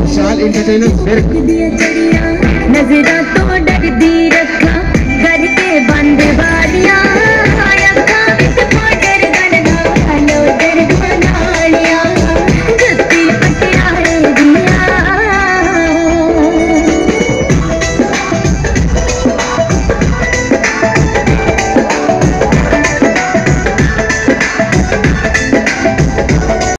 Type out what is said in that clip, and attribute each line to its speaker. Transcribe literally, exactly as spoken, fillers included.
Speaker 1: विशाल entertainment
Speaker 2: नजरा तो डरदी रखा करके बंद बाड़ियां